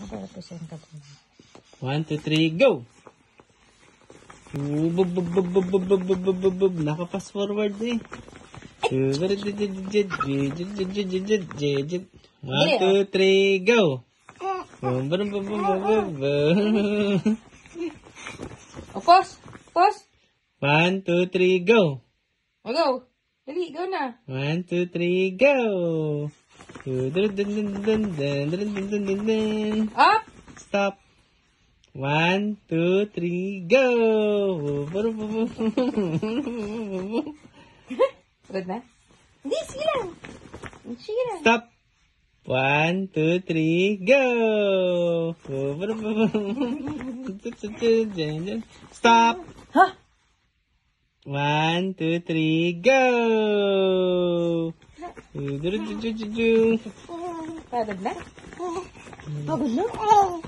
1, 2, 3, go! Naka-fast forward eh. 1, 2, 3, go! O, pause! Pause! 1, 2, 3, go! O, go! Dali, go na! 1, 2, 3, go! Up! Stop! 1, 2, 3, go! Good na? Hindi, sige lang! Sige lang! Stop! 1, 2, 3, go! Stop! Ha? 1, 2, 3, go! Pagod na? Pagod na?